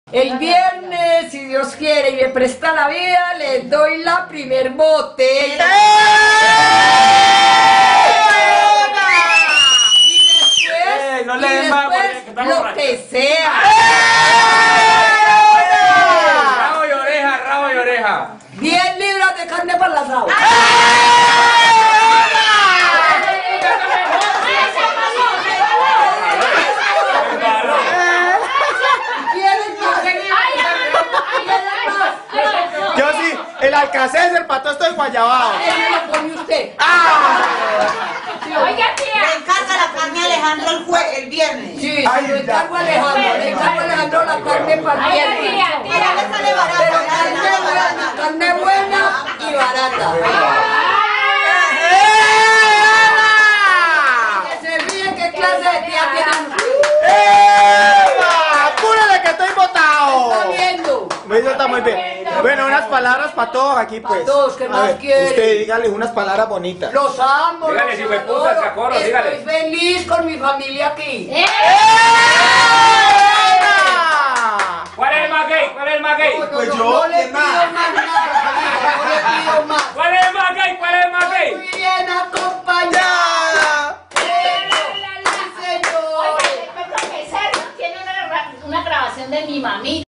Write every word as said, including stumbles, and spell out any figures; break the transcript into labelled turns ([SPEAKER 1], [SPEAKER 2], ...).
[SPEAKER 1] El viernes, si Dios quiere y me presta la vida, les doy la primer botella. Y después,
[SPEAKER 2] eh, no le
[SPEAKER 1] y
[SPEAKER 2] den más,
[SPEAKER 1] después
[SPEAKER 2] porque estamos
[SPEAKER 1] lo
[SPEAKER 2] borrachos.
[SPEAKER 1] que sea.
[SPEAKER 2] Rabo y oreja, rabo y oreja.
[SPEAKER 1] diez libras de carne para el asado.
[SPEAKER 3] Yo sí, el alcacés, el pato estoy guayabado.
[SPEAKER 1] Eso lo pone usted.
[SPEAKER 4] Oiga, tía.
[SPEAKER 5] Le encarga la carne a Alejandro el, jue el viernes.
[SPEAKER 1] Sí,
[SPEAKER 3] Ay,
[SPEAKER 1] se lo encargo a Alejandro, le encargo a Alejandro la carne para el
[SPEAKER 4] Oiga,
[SPEAKER 1] viernes.
[SPEAKER 4] tía,
[SPEAKER 5] Pero
[SPEAKER 4] tía.
[SPEAKER 5] le sale barata.
[SPEAKER 1] Pero
[SPEAKER 5] le
[SPEAKER 1] carne
[SPEAKER 5] sale
[SPEAKER 1] buena,
[SPEAKER 5] barata.
[SPEAKER 1] carne buena y barata. Que se ríen, ¿qué clase de tía tienen?
[SPEAKER 3] ¡Eva! ¡Apúrale que estoy botado!
[SPEAKER 1] Está viendo.
[SPEAKER 3] Eso está muy bien. Bueno, unas palabras para todos aquí, pues.
[SPEAKER 1] Pa' todos, ¿qué
[SPEAKER 3] A
[SPEAKER 1] más
[SPEAKER 3] ver,
[SPEAKER 1] quieren?
[SPEAKER 3] usted dígale unas palabras bonitas.
[SPEAKER 1] Los amo.
[SPEAKER 2] Dígale,
[SPEAKER 1] los
[SPEAKER 2] si me
[SPEAKER 1] adoro.
[SPEAKER 2] puta, se acuerdo, dígale.
[SPEAKER 1] Estoy feliz con mi familia aquí.
[SPEAKER 4] ¡Eh!
[SPEAKER 2] ¿Cuál es el más gay? ¿Cuál es el más gay?
[SPEAKER 1] No, no,
[SPEAKER 3] Pues
[SPEAKER 1] no,
[SPEAKER 3] yo,
[SPEAKER 1] no le
[SPEAKER 3] ¿quién
[SPEAKER 1] pido
[SPEAKER 3] más?
[SPEAKER 1] más nada, no le pido más.
[SPEAKER 2] ¿Cuál es el más gay? ¿Cuál es el más gay?
[SPEAKER 1] Muy bien, a comer.